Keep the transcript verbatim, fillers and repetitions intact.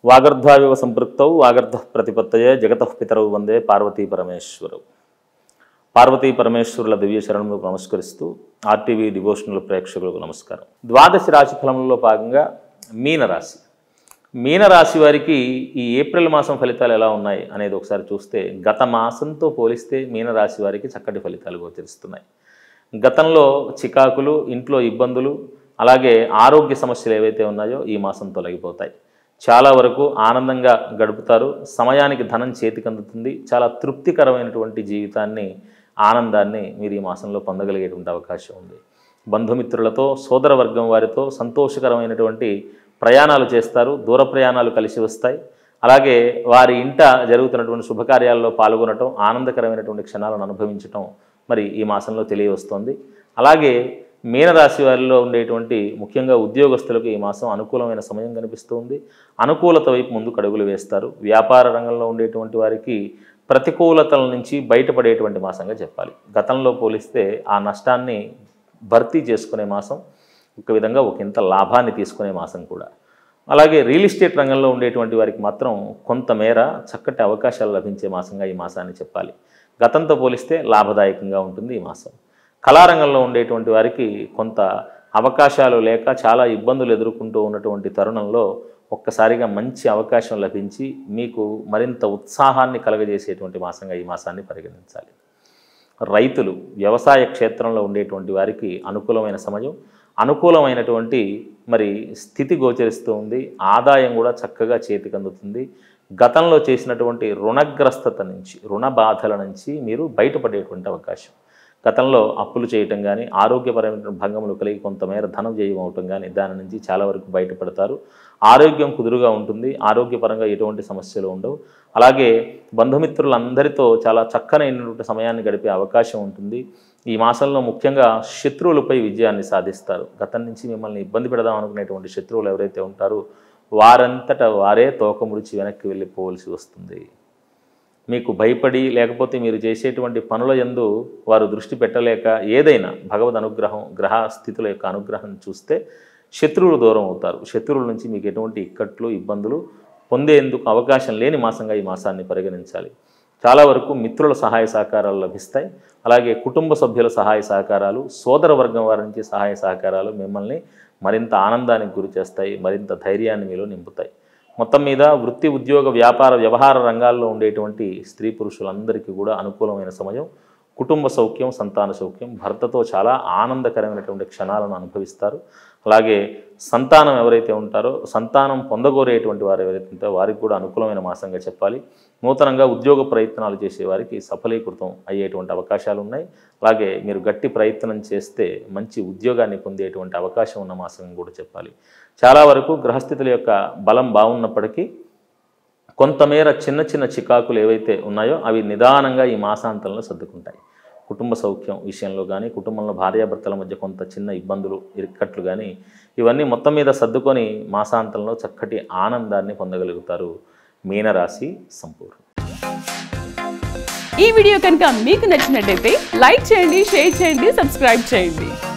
వాగర్ధావివ సంపృక్తౌ వాగర్ధ ప్రతిపత్తయే జగతః పితరౌ వందే పార్వతీ పరమేశ్వరౌ. పార్వతీ పరమేశ్వరుల దివ్య శరణములకు నమస్కరిస్తూ RTV devotional ప్రేక్షకులకు నమస్కారం. ద్వాదశ రాశి ఫలములలో భాగంగా మీనరాశి మీనరాశి వారికి ఈ ఏప్రిల్ మాసం ఫలితాలు ఎలా ఉన్నాయి అనేది ఒకసారి చూస్తే, గత మాసంతో పోలిస్తే మీనరాశి వారికి చక్కటి ఫలితాలు గోచరిస్తున్నాయి. గతంలో చికాకులు, ఇంట్లో ఇబ్బందులు, అలాగే ఆరోగ్య సమస్యలు ఏవైతే ఉన్నాయో ఈ మాసం తొలగిపోతాయి. చాలా వరకు ఆనందంగా గడుపుతారు. సమయానికి ధనం చేతికి అందుతుంది. చాలా తృప్తికరమైనటువంటి జీవితాన్ని, ఆనందాన్ని మీరు ఈ మాసంలో పొందగలిగేటువంటి అవకాశం ఉంది. బంధుమిత్రులతో, సోదర వర్గం వారితో సంతోషకరమైనటువంటి ప్రయాణాలు చేస్తారు. దూర ప్రయాణాలు కలిసి వస్తాయి. అలాగే వారి ఇంట జరుగుతున్నటువంటి శుభకార్యాల్లో పాల్గొనటం, ఆనందకరమైనటువంటి క్షణాలను అనుభవించటం మరి ఈ మాసంలో తెలియవస్తోంది. అలాగే మీనరాశి వారిలో ఉండేటువంటి ముఖ్యంగా ఉద్యోగస్తులకు ఈ మాసం అనుకూలమైన సమయం కనిపిస్తుంది. అనుకూలత వైపు ముందుకు అడుగులు వేస్తారు. వ్యాపార రంగంలో ఉండేటువంటి వారికి ప్రతికూలతల నుంచి బయటపడేటువంటి మాసంగా చెప్పాలి. గతంలో పోలిస్తే ఆ నష్టాన్ని భర్తీ చేసుకునే మాసం, ఒక విధంగా ఒక ఇంత లాభాన్ని తీసుకునే మాసం కూడా. అలాగే రియల్ ఎస్టేట్ రంగంలో ఉండేటువంటి వారికి మాత్రం కొంతమేర చక్కటి అవకాశాలు లభించే మాసంగా ఈ మాసాన్ని చెప్పాలి. గతంతో పోలిస్తే లాభదాయకంగా ఉంటుంది ఈ మాసం. కళారంగంలో ఉండేటువంటి వారికి కొంత అవకాశాలు లేక చాలా ఇబ్బందులు ఎదుర్కొంటూ ఉన్నటువంటి తరుణంలో ఒక్కసారిగా మంచి అవకాశం లభించి మీకు మరింత ఉత్సాహాన్ని కలగజేసేటువంటి మాసంగా ఈ మాసాన్ని పరిగణించాలి. రైతులు, వ్యవసాయ క్షేత్రంలో ఉండేటువంటి వారికి అనుకూలమైన సమయం, అనుకూలమైనటువంటి మరి స్థితి గోచరిస్తూ ఉంది. ఆదాయం కూడా చక్కగా చేతికి అందుతుంది. గతంలో చేసినటువంటి రుణగ్రస్తత నుంచి, రుణ బాధల నుంచి మీరు బయటపడేటువంటి అవకాశం. గతంలో అప్పులు చేయటం కానీ, ఆరోగ్యపరమైన భంగములు కలిగి కొంతమేర ధనం వ్యయం అవటం కానీ, దాని నుంచి చాలా వరకు బయటపడతారు. ఆరోగ్యం కుదురుగా ఉంటుంది. ఆరోగ్యపరంగా ఎటువంటి సమస్యలు ఉండవు. అలాగే బంధుమిత్రులందరితో చాలా చక్కనైనటువంటి సమయాన్ని గడిపే అవకాశం ఉంటుంది. ఈ మాసంలో ముఖ్యంగా శత్రువులపై విజయాన్ని సాధిస్తారు. గతం నుంచి మిమ్మల్ని ఇబ్బంది పెడదాం అనుకునేటువంటి శత్రువులు ఎవరైతే ఉంటారో వారంతటా వారే తోక ముడిచి వెనక్కి వెళ్ళిపోవలసి వస్తుంది. మీకు భయపడి, లేకపోతే మీరు చేసేటువంటి పనుల యందు వారు దృష్టి పెట్టలేక, ఏదైనా భగవద్ అనుగ్రహం, గ్రహ స్థితుల యొక్క అనుగ్రహం చూస్తే శత్రువులు దూరం అవుతారు. శత్రువుల నుంచి మీకు ఎటువంటి ఇక్కట్లు, ఇబ్బందులు పొందేందుకు అవకాశం లేని మాసంగా ఈ మాసాన్ని పరిగణించాలి. చాలా వరకు మిత్రుల సహాయ సహకారాలు లభిస్తాయి. అలాగే కుటుంబ సభ్యుల సహాయ సహకారాలు, సోదర వర్గం వారి నుంచి సహాయ సహకారాలు మిమ్మల్ని మరింత ఆనందానికి గురి చేస్తాయి. మరింత ధైర్యాన్ని మీలో నింపుతాయి. మొత్తం మీద వృత్తి, ఉద్యోగ, వ్యాపార, వ్యవహార రంగాల్లో ఉండేటువంటి స్త్రీ పురుషులందరికీ కూడా అనుకూలమైన సమయం. కుటుంబ సౌఖ్యం, సంతాన సౌఖ్యం, భర్తతో చాలా ఆనందకరమైనటువంటి క్షణాలను అనుభవిస్తారు. అలాగే సంతానం ఎవరైతే ఉంటారో, సంతానం పొందగోరేటువంటి వారు ఎవరైతే ఉంటారో వారికి కూడా అనుకూలమైన మాసంగా చెప్పాలి. నూతనంగా ఉద్యోగ ప్రయత్నాలు చేసేవారికి సఫలీకృతం అయ్యేటువంటి అవకాశాలు ఉన్నాయి. అలాగే మీరు గట్టి ప్రయత్నం చేస్తే మంచి ఉద్యోగాన్ని పొందేటువంటి అవకాశం ఉన్న మాసం కూడా చెప్పాలి. చాలా వరకు గ్రహస్థితుల యొక్క బలం బాగున్నప్పటికీ కొంతమేర చిన్న చిన్న చికాకులు ఏవైతే ఉన్నాయో అవి నిదానంగా ఈ మాసాంతంలో సర్దుకుంటాయి. కుటుంబ సౌఖ్యం విషయంలో కానీ, కుటుంబంలో భార్యాభర్తల మధ్య కొంత చిన్న ఇబ్బందులు, ఇరుక్కట్లు కానీ ఇవన్నీ మొత్తం మీద సర్దుకొని మాసాంతంలో చక్కటి ఆనందాన్ని పొందగలుగుతారు. మీనరాశి సంపూర్ణ. ఈ వీడియో కనుక మీకు నచ్చినట్లయితే లైక్ చేయండి, షేర్ చేయండి, సబ్స్క్రైబ్ చేయండి.